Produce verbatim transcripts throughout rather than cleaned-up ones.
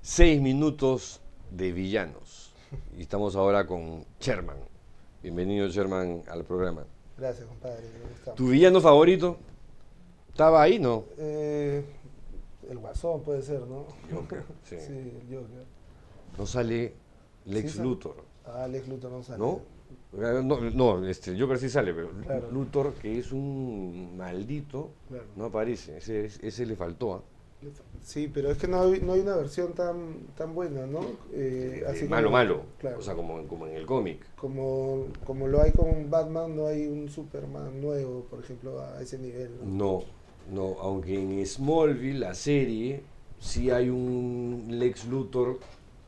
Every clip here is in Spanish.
Seis minutos de villanos. Y estamos ahora con Sherman. Bienvenido, Sherman, al programa. Gracias, compadre. ¿Cómo estamos? ¿Tu villano favorito? ¿Estaba ahí, no? Eh, el Guasón puede ser, ¿no? Joker, sí. Sí, el Joker. No sale Lex Sí sale. Luthor, Ah, Lex Luthor no sale. ¿no? Eh, No, no, este, el Joker sí sale, pero Claro. Luthor, que es un maldito, Claro. no aparece. Ese, ese le faltó, ¿ah? Sí, pero es que no hay, no hay una versión tan, tan buena, ¿no? Eh, Eh, así malo, como, malo. Claro. O sea, como, como en el cómic. Como, como lo hay con Batman, no hay un Superman nuevo, por ejemplo, a ese nivel, ¿no? No, no, aunque en Smallville, la serie, sí hay un Lex Luthor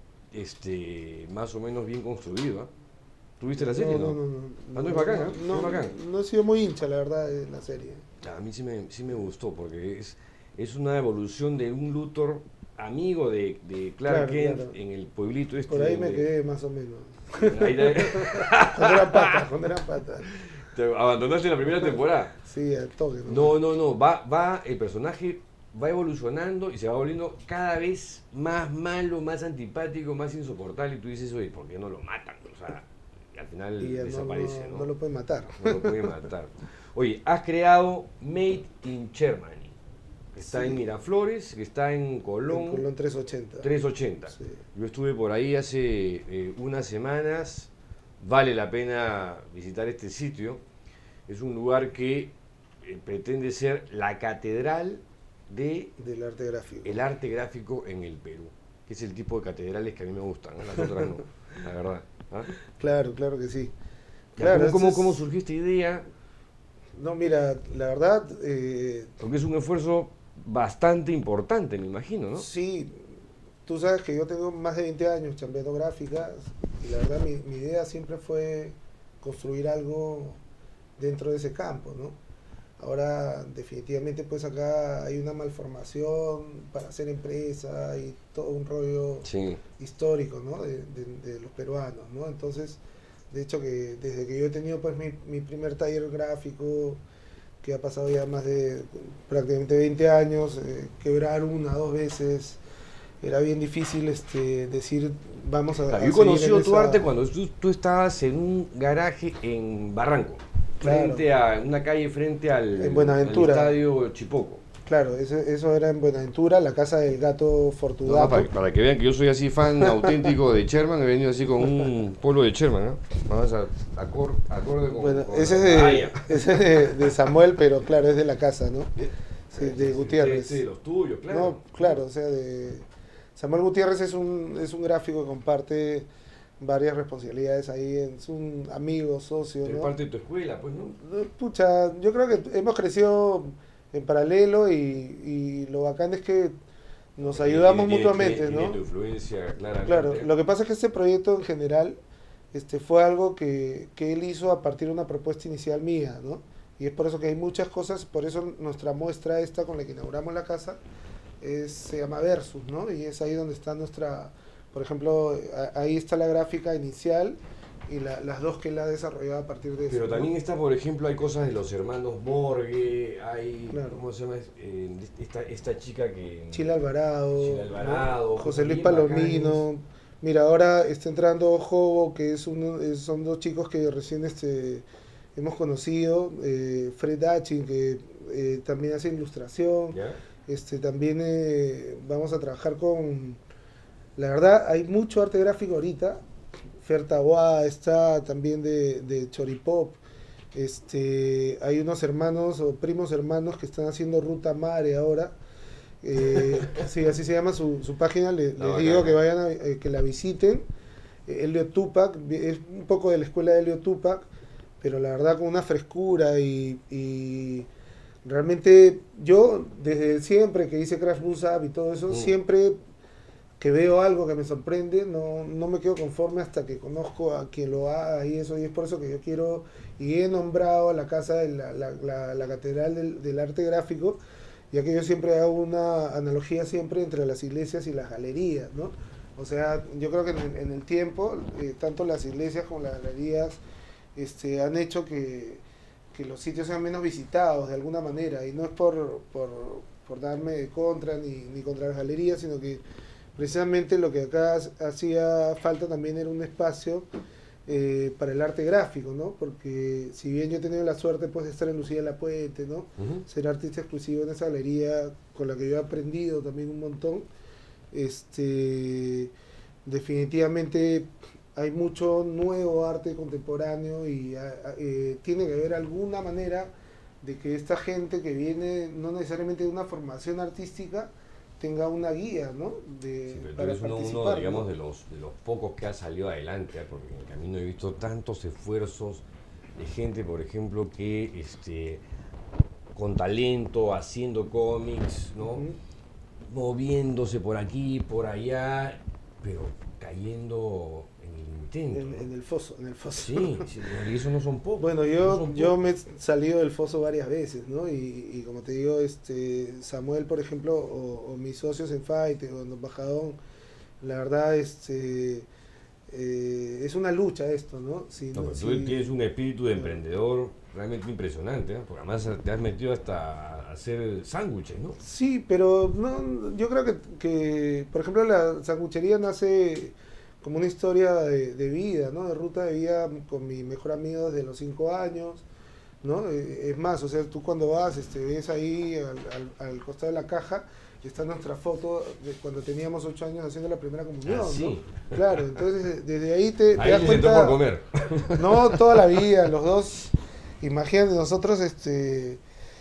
este, más o menos bien construido. ¿Ah? ¿Tuviste la serie, no? No, no, no. Ah, no, es bacán, ¿eh? No, Es bacán. no he sido muy hincha, la verdad, de la serie. A mí sí me, sí me gustó porque es, es una evolución de un Luthor amigo de, de Clark Claro, Kent claro. en el pueblito este. Por ahí me donde- quedé más o menos. ahí te- Cuando eran patas, cuando eran patas. te abandonaste la primera temporada. Sí, al toque, No, ¿no? no, no, va, va, el personaje va evolucionando y se va volviendo cada vez más malo, más antipático, más insoportable. Y tú dices, oye, ¿por qué no lo matan? O sea, y al final Y ya no, desaparece, no, ¿no? no lo pueden matar. No lo pueden matar. Oye, has creado Made in Germany, que está Sí. en Miraflores, que está en En Colón, Colón trescientos ochenta. trescientos ochenta. Sí. Yo estuve por ahí hace eh, unas semanas. Vale la pena visitar este sitio. Es un lugar que eh, pretende ser la catedral de Del arte gráfico. el arte gráfico en el Perú, que es el tipo de catedrales que a mí me gustan, ¿no? Las otras no, la verdad. ¿Ah? Claro, claro que sí. Ya, Claro, ¿Cómo, ese cómo, es- cómo surgió esta idea? No, mira, la verdad, eh, Porque es un esfuerzo bastante importante, me imagino, ¿no? sí, tú sabes que yo tengo más de veinte años chambeando gráficas y la verdad mi, mi idea siempre fue construir algo dentro de ese campo, ¿no? Ahora definitivamente pues acá hay una malformación para hacer empresa y todo un rollo Sí. histórico, ¿no? de, de- de los peruanos, ¿no? Entonces, de hecho que desde que yo he tenido pues mi, mi primer taller gráfico, que ha pasado ya más de prácticamente veinte años, eh, quebrar una, dos veces, era bien difícil este, decir vamos a, Claro, a yo he seguir conocido en tu esa- arte cuando tú, tú estabas en un garaje en Barranco, Claro. frente a una calle frente al, En Buenaventura. al estadio Chipoco. Claro, eso, eso era en Buenaventura, la casa del gato No, no, Fortunato. para, para que vean que yo soy así fan auténtico de Sherman, he venido así con un polo de Sherman, ¿no? Vamos a acor, acorde con, Bueno, con ese es, la de, medalla. ese es de, de Samuel, pero claro, es de la casa, ¿no? Sí, de Sí, Gutiérrez. Sí, de los tuyos, claro. No, claro, o sea, de Samuel Gutiérrez es un, es un gráfico que comparte varias responsabilidades ahí, es un amigo, socio, Es ¿no? parte de tu escuela, pues, ¿no? No, Pucha, yo creo que hemos crecido en paralelo y, y lo bacán es que nos Tiene- ayudamos tiene- mutuamente, tiene- tiene ¿no? tu influencia, claramente. Claro, lo que pasa es que este proyecto en general este, fue algo que, que él hizo a partir de una propuesta inicial mía, ¿no? Y es por eso que hay muchas cosas, por eso nuestra muestra esta con la que inauguramos la casa es, se llama Versus, ¿no? Y es ahí donde está nuestra, por ejemplo, a- ahí está la gráfica inicial y la- las dos que él ha desarrollado a partir de eso. Pero ¿no? también está, por ejemplo, hay cosas de los hermanos Morgue, hay, Claro. ¿cómo se llama? Eh, esta, esta chica que... Chile Alvarado, Chile Alvarado, ¿no? José Luis bien Palomino. bacanes. Mira, ahora está entrando Jobo, que es uno, es- son dos chicos que recién este, hemos conocido. eh, Fred Achin, que eh, también hace ilustración. ¿Ya? Este, también eh, vamos a trabajar con... La verdad, hay mucho arte gráfico ahorita. Fer Taboada está también de, de Choripop. Este, hay unos hermanos o primos hermanos que están haciendo Ruta Mare ahora. Eh, sí, así se llama su, su página. Le- No, les bacán. digo que vayan a, eh, que la visiten. Eh, Elio Tupac, vi- es un poco de la escuela de Elio Tupac, pero la verdad con una frescura y, y realmente yo desde siempre que hice Crash Bus Up y todo eso, Mm. siempre que veo algo que me sorprende, no, no me quedo conforme hasta que conozco a quien lo haga y eso, y es por eso que yo quiero, y he nombrado a la casa de la, la, la, la catedral del, del arte gráfico, ya que yo siempre hago una analogía siempre entre las iglesias y las galerías, ¿no? O sea, yo creo que en el, en el tiempo, eh, tanto las iglesias como las galerías este, han hecho que, que los sitios sean menos visitados de alguna manera, y no es por, por, por darme de contra ni, ni contra las galerías, sino que precisamente lo que acá hacía falta también era un espacio eh, para el arte gráfico, ¿no? Porque si bien yo he tenido la suerte pues, de estar en Lucía de la Puente, ¿no? Uh-huh. Ser artista exclusivo en esa galería con la que yo he aprendido también un montón, este, definitivamente hay mucho nuevo arte contemporáneo y a, a, eh, tiene que haber alguna manera de que esta gente que viene no necesariamente de una formación artística tenga una guía, ¿no? De, sí, pero para tú eres uno, uno, digamos, ¿no? de los, de los pocos que ha salido adelante, ¿eh? Porque en el camino he visto tantos esfuerzos de gente, por ejemplo, que este, con talento, haciendo cómics, ¿no? Uh-huh. Moviéndose por aquí, por allá, pero cayendo en el intento. En, ¿no? en el foso, en el foso. Sí, sí, y eso no son pocos. Bueno, yo, no son yo pocos. me he salido del foso varias veces, ¿no? Y, y como te digo, este Samuel, por ejemplo, o, o mis socios en Fight o en Bajadón, la verdad, este eh, es una lucha esto, ¿no? Si, no, pero si, tú tienes un espíritu de emprendedor realmente impresionante, ¿eh? Porque además te has metido hasta a hacer sándwiches, ¿no? Sí, pero no, yo creo que, que, por ejemplo, la sanguchería nace como una historia de, de vida, ¿no? De ruta de vida con mi mejor amigo desde los cinco años, ¿no? Es más, o sea, tú cuando vas, este, ves ahí al, al, al costado de la caja, está nuestra foto de cuando teníamos ocho años haciendo la primera comunión, ah, ¿sí? ¿no? Claro, entonces desde ahí te, te ahí das cuenta... por comer. No, toda la vida, los dos, imagínate, nosotros, este...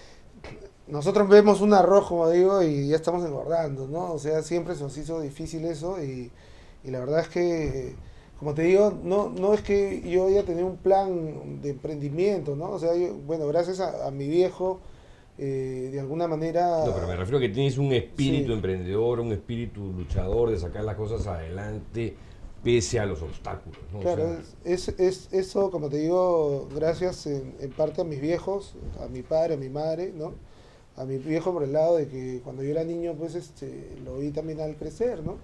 Nosotros vemos un arroz, como digo, y ya estamos engordando, ¿no? O sea, siempre se nos hizo difícil eso y, y la verdad es que, como te digo, no, no es que yo haya tenido un plan de emprendimiento, ¿no? O sea, yo, bueno, gracias a, a mi viejo, eh, de alguna manera... No, pero me refiero a que tienes un espíritu sí. emprendedor, un espíritu luchador de sacar las cosas adelante pese a los obstáculos, ¿no? Claro, o sea, es, es, es eso, como te digo, gracias en, en parte a mis viejos, a mi padre, a mi madre, ¿no? A mi viejo por el lado de que cuando yo era niño, pues, este, lo vi también al crecer, ¿no?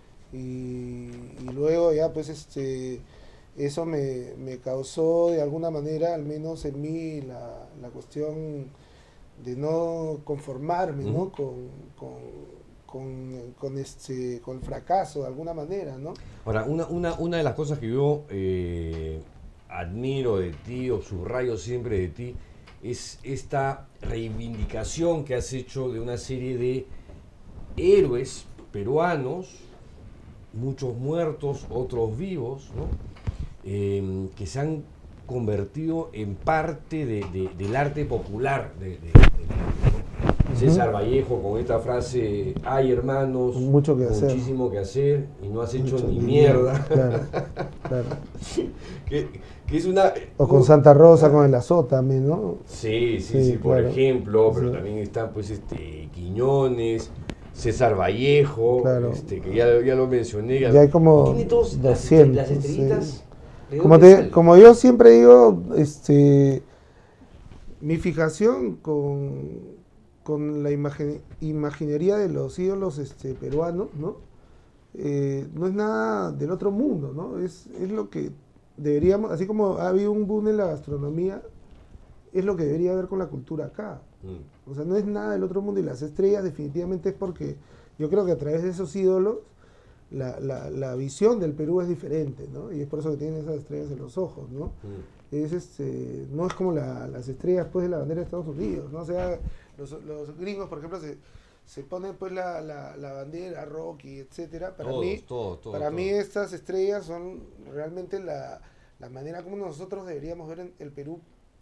Y, y luego ya, pues, este, eso me, me causó de alguna manera, al menos en mí, la, la cuestión de no conformarme, ¿no? uh-huh. Con, con, con, con, este, con el fracaso, de alguna manera, ¿no? Ahora, una, una, una de las cosas que yo eh, admiro de ti, o subrayo siempre de ti, es esta reivindicación que has hecho de una serie de héroes peruanos, muchos muertos, otros vivos, ¿no? eh, que se han convertido en parte de, de, del arte popular de, de, de uh-huh. César Vallejo con esta frase: hay hermanos, mucho que muchísimo hacer. que hacer y no has hecho mucho ni mierda. Claro, claro. que, que es una, o con Santa Rosa, con el Azota también, ¿no? Sí, sí, sí, sí por claro. ejemplo, pero sí. También están pues este Quiñones, César Vallejo, claro. este, que ya, ya lo mencioné. Ya hay como tiene todos doscientos, las estrellitas. Sí. Como, te, como yo siempre digo, este, mi fijación con, con la imagen, imaginería de los ídolos este, peruanos, ¿no? Eh, no es nada del otro mundo, ¿no? Es, es lo que deberíamos, así como ha habido un boom en la gastronomía, es lo que debería haber con la cultura acá. Mm. O sea, no es nada del otro mundo, y las estrellas definitivamente es porque yo creo que a través de esos ídolos la, la, la visión del Perú es diferente, ¿no? Y es por eso que tienen esas estrellas en los ojos, ¿no? Mm. Es este, no es como la, las estrellas pues de la bandera de Estados Unidos, ¿no? O sea, los, los gringos, por ejemplo, se, se ponen pues la, la, la bandera, Rocky, etcétera. Para todos, mí, todos, todos, para todos. mí estas estrellas son realmente la, la manera como nosotros deberíamos ver el Perú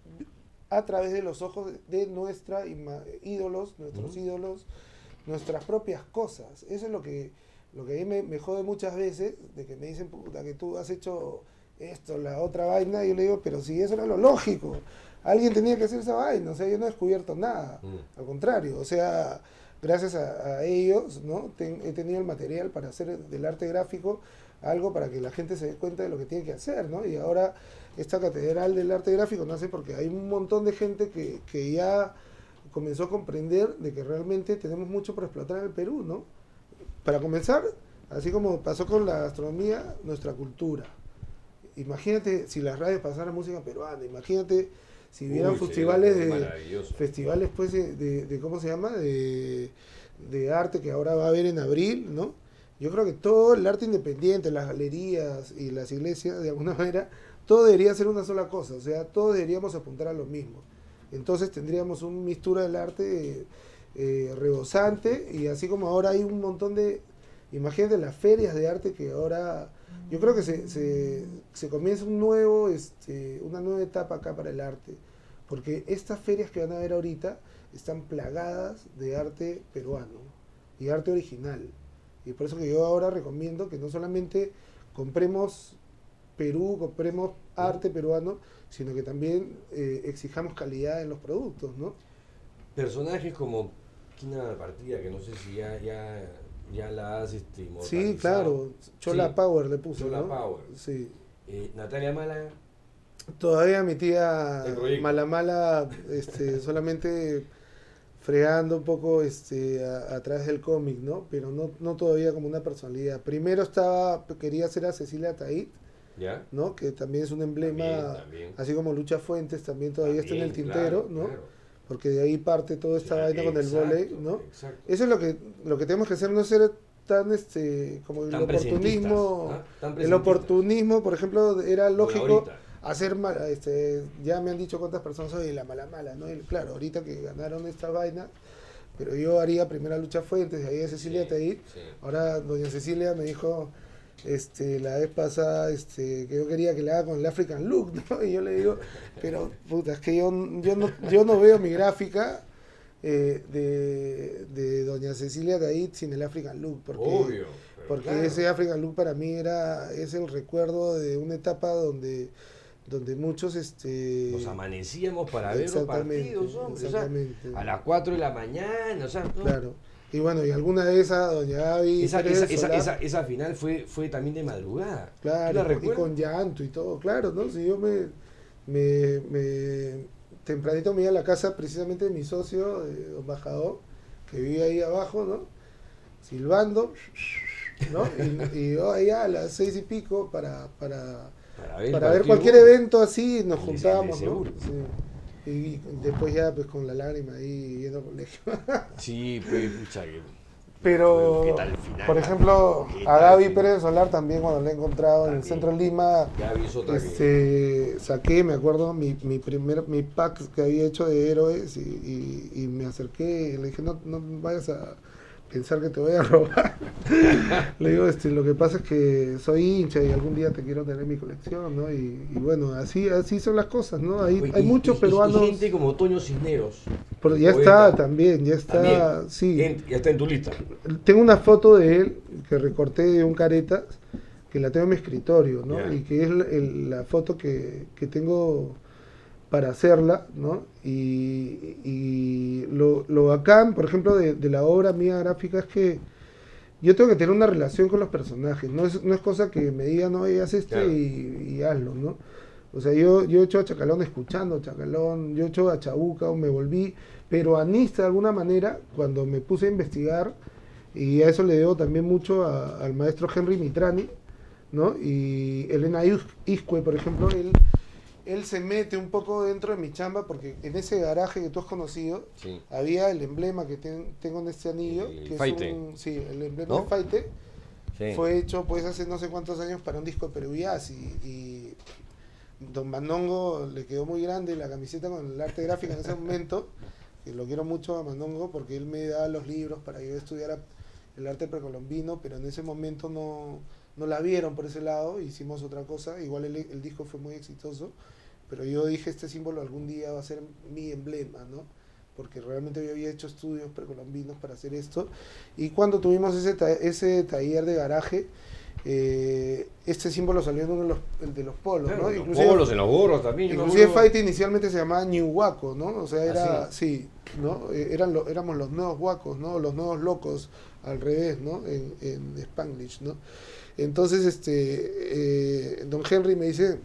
a través de los ojos de nuestros ídolos, nuestros uh-huh. ídolos, nuestras propias cosas. Eso es lo que, lo que a mí me, me jode muchas veces, de que me dicen, puta, que tú has hecho esto, la otra vaina, y yo le digo, pero si eso era lo lógico, alguien tenía que hacer esa vaina, o sea, yo no he descubierto nada, uh-huh. al contrario, o sea, gracias a, a ellos, ¿no? Ten, he tenido el material para hacer del arte gráfico algo para que la gente se dé cuenta de lo que tiene que hacer, ¿no? Y ahora esta catedral del arte gráfico nace porque hay un montón de gente que, que ya comenzó a comprender de que realmente tenemos mucho por explotar en el Perú, ¿no? Para comenzar, así como pasó con la gastronomía, nuestra cultura. Imagínate si las radios pasaran música peruana, imagínate si hubieran festivales de festivales pues de, de, de ¿cómo se llama? De, de arte que ahora va a haber en abril, ¿no? Yo creo que todo el arte independiente, las galerías y las iglesias, de alguna manera, todo debería ser una sola cosa, o sea, todos deberíamos apuntar a lo mismo. Entonces tendríamos una mistura del arte eh, rebosante, y así como ahora hay un montón de, imagínate las ferias de arte que ahora, yo creo que se, se, se comienza un nuevo, este, una nueva etapa acá para el arte, porque estas ferias que van a ver ahorita están plagadas de arte peruano y arte original. Y por eso que yo ahora recomiendo que no solamente compremos Perú, compremos arte peruano, sino que también eh, exijamos calidad en los productos, ¿no? Personajes como Quina Partida, que no sé si ya, ya, ya la has este, Sí, inmortalizado. claro, Chola Sí, Power le puse, Chola ¿no? Power. Sí. Eh, Natalia Málaga, Todavía mi tía el proyecto. mala mala, este, solamente fregando un poco este, a, a través del cómic, ¿no? Pero no, no todavía como una personalidad. Primero estaba, quería hacer a Cecilia Tait, ¿Ya? ¿no? Que también es un También, emblema, también. así como Lucha Fuentes también todavía está en el También, tintero, claro, ¿no? claro. Porque de ahí parte toda esta Claro, vaina con el vóley, exacto, ¿no? exacto. Eso es lo que lo que tenemos que hacer, no ser tan este como el Tan presentistas, oportunismo, ¿ah? Tan el presentistas. oportunismo, por ejemplo, era Como lógico ahorita. hacer ma- este, ya me han dicho cuántas personas soy la mala mala, ¿no? Y claro, ahorita que ganaron esta vaina, pero yo haría primero a Lucha Fuentes, de ahí a Cecilia Sí, Tait. sí. Ahora doña Cecilia me dijo este la vez pasada este que yo quería que le haga con el African Look, ¿no? Y yo le digo, pero puta, es que yo, yo no yo no veo mi gráfica eh, de, de doña Cecilia Tait sin el African Look, porque Obvio. Pero porque claro. ese African Look para mí era es el recuerdo de una etapa donde donde muchos este Nos amanecíamos para ver los exactamente, partidos, hombre. O sea, exactamente, a las cuatro de la mañana, o sea, no. claro. Y bueno, y alguna de esas, doña Gaby Esa, Pérez esa, del esa, Solar, esa, esa final fue, fue también de madrugada. ¿Tú claro, la y con, y recuerdas? con llanto y todo, claro, ¿no? Si yo me, me, me tempranito me iba a la casa precisamente de mi socio, eh, don Bajador, que vivía ahí abajo, ¿no? Silbando, ¿no? Y, y yo allá a las seis y pico para, para, Para ver, el para ver partido, cualquier evento así, nos el de- el de juntábamos, ¿no? seguro. Sí. Y después ya pues con la lágrima ahí yendo al colegio. Sí, pues, pucha, que. Pero, ¿Qué tal final? por ejemplo, ¿Qué a tal Gaby final? Pérez del Solar también cuando la he encontrado en el También. centro de Lima, Gaby es otra que. este, saqué, me acuerdo, mi, mi primer, mi pack que había hecho de héroes, y, y, y me acerqué y le dije, no, no vayas a pensar que te voy a robar. Le digo, este, lo que pasa es que soy hincha y algún día te quiero tener en mi colección, ¿no? Y, y bueno, así, así son las cosas, ¿no? Hay, Oye, hay y- muchos y- y- peruanos, Y gente como Toño Cisneros. pero el ya poeta, está también, ya está, también. sí. En- ya está en tu lista. Tengo una foto de él que recorté de un Caretas, que la tengo en mi escritorio, ¿no? Ya. Y que es la, el- la foto que, que tengo para hacerla, ¿no? Y, y lo, lo bacán, por ejemplo, de, de la obra mía gráfica es que yo tengo que tener una relación con los personajes, no es, no es cosa que me digan, oye, haz este Claro. y, y hazlo, ¿no? O sea, yo, yo he hecho a Chacalón escuchando a Chacalón, yo he hecho a Chabuca, o me volví peruanista de alguna manera cuando me puse a investigar, y a eso le debo también mucho a- al maestro Henry Mitrani, ¿no? Y Elena Is- Iscue, por ejemplo, él, él se mete un poco dentro de mi chamba porque en ese garaje que tú has conocido Sí. había el emblema que ten- tengo en este anillo, El que Faite. es un, sí, el emblema ¿No? de Faite, Sí. fue hecho pues hace no sé cuántos años para un disco de Perú Jazz, y, y Don Mandongo le quedó muy grande la camiseta con el arte gráfico en ese momento, que lo quiero mucho a Mandongo porque él me daba los libros para que yo estudiara el arte precolombino, pero en ese momento no, no la vieron por ese lado, hicimos otra cosa, igual el, el disco fue muy exitoso, pero yo dije, este símbolo algún día va a ser mi emblema, ¿no? Porque realmente yo había hecho estudios precolombinos para hacer esto, y cuando tuvimos ese, ta ese taller de garaje, eh, este símbolo salió en uno de los, el de los polos, Claro, ¿no? en los Inclusive, polos, en los gorros también. yo me inclusive acuerdo. Fight inicialmente se llamaba New Waco, ¿no? O sea, era, ¿Ah, sí, ¿no? Eh, Eran lo, éramos los nuevos guacos, ¿no? Los nuevos locos, al revés, ¿no? En, en Spanglish, ¿no? Entonces, este, eh, don Henry me dice,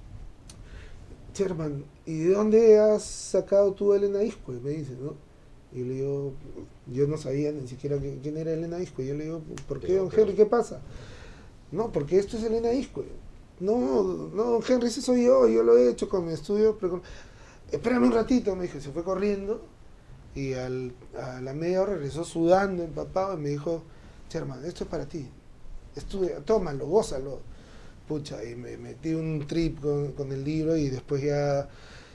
Sherman, ¿y de dónde has sacado tú a Elena Iscue? Me dice, ¿no? Y le digo, yo no sabía ni siquiera quién, quién era Elena Iscue. Yo le digo, ¿por qué, Pero, don pero- Henry? ¿Qué pasa? No, porque esto es Elena Iscue. No, no, don Henry, ese soy yo, yo lo he hecho con mi estudio. Pero, espérame un ratito, me dijo, se fue corriendo, y al, a la media hora regresó sudando, empapado, y me dijo, Sherman, esto es para ti. estudia, tómalo, gózalo. Pucha, y me metí un trip con, con el libro y después ya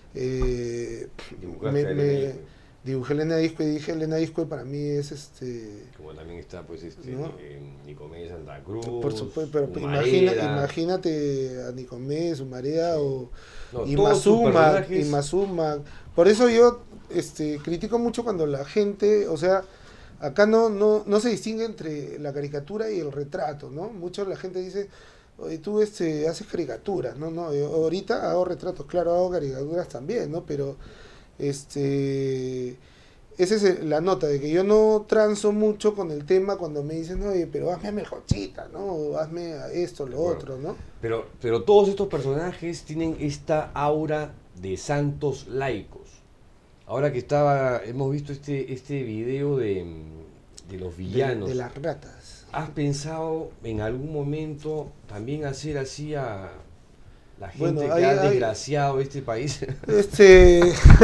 eh, me, me dibujé Elena Iscue y dije Elena Iscue para mí es este... Como también está pues este ¿no? en Nicomedes Santa Cruz, Por supuesto, pero Humareda. imagina, imagínate a Nicomedes, Humareda Sí. o No, y todos sus Mazuma, personajes- y Mazuma. Por eso yo este, critico mucho cuando la gente, o sea, acá no, no, no se distingue entre la caricatura y el retrato, ¿no? Mucho la gente dice, oye, tú este, haces caricaturas, ¿no? No, yo ahorita hago retratos, claro, hago caricaturas también, ¿no? Pero, este, esa es el- la nota, de que yo no transo mucho con el tema cuando me dicen, oye, pero hazme a mejorcita, ¿no? O hazme a esto, lo Bueno. otro, ¿no? Pero, pero todos estos personajes tienen esta aura de santos laicos. Ahora que estaba, hemos visto este, este video de, de los De, villanos. de las ratas. ¿Has pensado en algún momento también hacer así a la gente Bueno, que hay- ha hay- desgraciado este país? Este.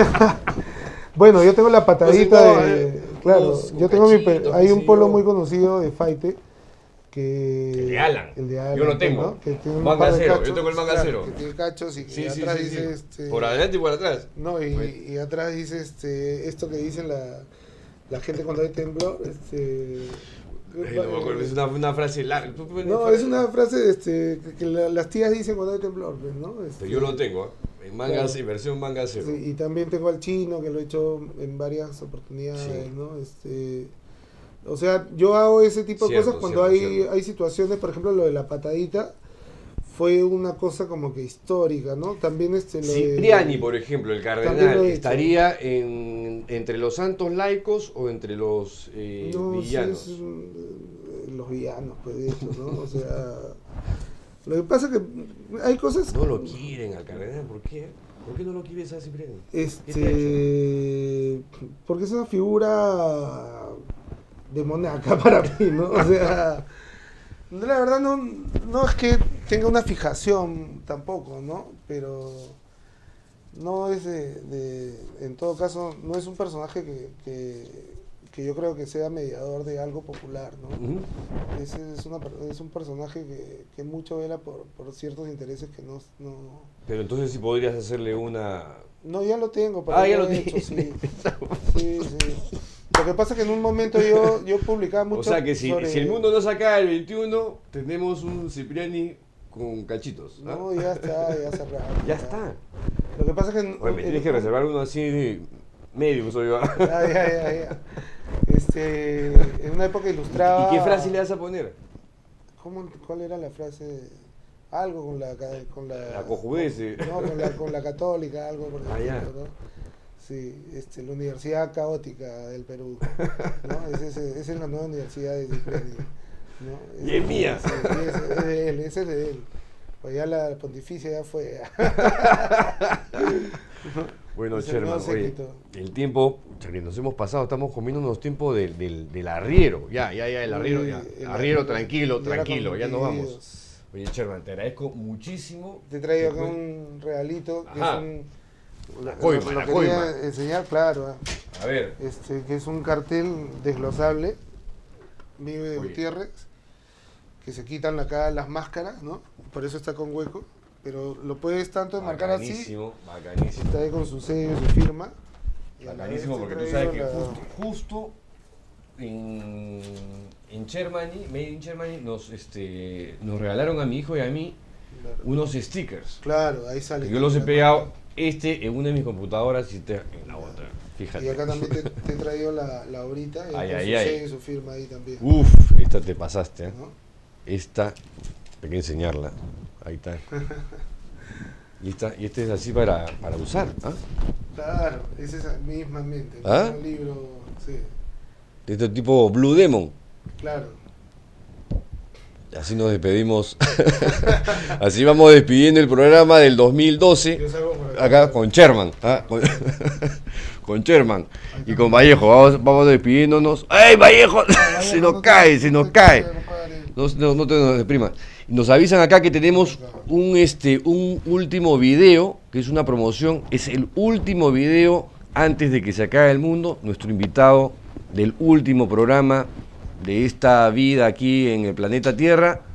Bueno, yo tengo la patadita No, no, de. eh, Claro, unos yo tengo mi. pe- cachitos, Hay qué un sé polo yo. muy conocido de Faite. Que, El de Alan. El de Alan. Yo lo tengo. ¿no? Que tiene un Manga par de cero, yo cachos, tengo el manga claro, cero. Que tiene cachos y que Sí, sí, atrás sí, sí. dice. Este, Por adelante y por atrás. No, y, Bueno. y atrás dice este, esto que dicen la, la gente cuando hay temblor. Este, Ay, no me acuerdo, es una, una frase larga. no, es una frase este, que, que la- las tías dicen cuando hay temblor, pues, ¿no? Este, Yo lo tengo, ¿eh? En manga, Claro. sí, versión manga cero. Sí, y también tengo al chino, que lo he hecho en varias oportunidades, Sí. ¿no? Este, o sea, yo hago ese tipo de Cierto, cosas cuando cierto, hay, cierto. hay situaciones, por ejemplo, lo de la patadita fue una cosa como que histórica, ¿no? También este lo de- Cipriani, por ejemplo, el También lo cardenal, he hecho. ¿estaría en, entre los santos laicos o entre los eh, No, sí, villanos? es un- eh, los villanos, pues, de hecho, ¿no? O sea, lo que pasa es que hay cosas... No lo quieren al cardenal, ¿por qué? ¿Por qué no lo quieres a Cipriani? ¿Qué te ha hecho? Este, porque es una figura demoníaca para mí, ¿no? O sea, la verdad no, no es que tenga una fijación tampoco, ¿no? Pero no es de, de- en todo caso, no es un personaje que, que, que yo creo que sea mediador de algo popular, ¿no? Ujú. Es, es, una, per- es un personaje que, que mucho vela por, por ciertos intereses que no, no... Pero entonces sí podrías hacerle una... No, ya lo tengo, pero Ah, ya no lo he hecho, tienes. sí. Sí, sí. Lo que pasa es que en un momento yo, yo publicaba mucho O sea que si, sobre- si el mundo no saca el veintiuno, tenemos un Cipriani con cachitos. ¿ah? No, ya está, ya cerrado. Ya está. Lo que pasa es que... en- Oye, me en- tienes que reservar uno así de medio, soy yo. Ya, ya, ya, ya. Este, en una época ilustraba... ¿Y qué frase le vas a poner? ¿Cómo, ¿Cuál era la frase? Algo con la... ca- Con la, La cojudece. No, con la, con la católica, algo por el Ah, ya. estilo, ¿no? Sí, este, la Universidad Caótica del Perú, ¿no? Ese, ese- esa es la nueva universidad de Cipriani, ¿no? Y es mía. Sí, sí, es, es de él, ese es de él. Pues ya la pontificia ya fue. Bueno, Ese Sherman, no se oye, quitó. el tiempo, ya que nos hemos pasado, estamos comiendo unos tiempos del, del, del arriero. Ya, ya, ya, el arriero, ya. El Arriero, tranquilo, ya era tranquilo, con ya nos vamos. pedidos. Oye, Sherman, te agradezco muchísimo. Te traigo que acá fue- un regalito que Ajá. es un... La coima, lo, lo la quería coima. enseñar, claro, ah, A ver, este, que es un cartel desglosable, Vive de Oye. Gutiérrez, que se quitan acá las máscaras, ¿no? Por eso está con hueco, pero lo puedes tanto enmarcar así, bacanísimo, bacanísimo. está ahí con su sello, su firma. y a la Bacanísimo, vez te porque tú traigo sabes que la- justo, justo en, en Germany, Made in Germany, nos, este, nos regalaron a mi hijo y a mí Claro, unos stickers. claro, ahí sale. Yo los he pegado, este en una de mis computadoras y este en la otra. Fíjate. Y acá también te, te he traído la, la horita, y Ay, con ay, su ay. sello y su firma ahí también. Uf, esta te pasaste, ¿eh? ¿no? Esta, hay que enseñarla. Ahí está. Y esta, y este es así para, para usar. ¿Ah? Claro, es esa mismamente, el ¿Ah? mismo libro, sí, De este tipo Blue Demon. claro. Así nos despedimos. Así vamos despidiendo el programa del dos mil doce. Yo salgo por Acá con Sherman. ¿Ah? Con, con Sherman. Y con Vallejo. Vamos, vamos despidiéndonos. ¡Ey, Vallejo! Se nos cae, se nos cae. No, no, no te nos deprimas. Nos avisan acá que tenemos un, este, un último video, que es una promoción. Es el último video antes de que se acabe el mundo. Nuestro invitado del último programa de esta vida aquí en el planeta Tierra,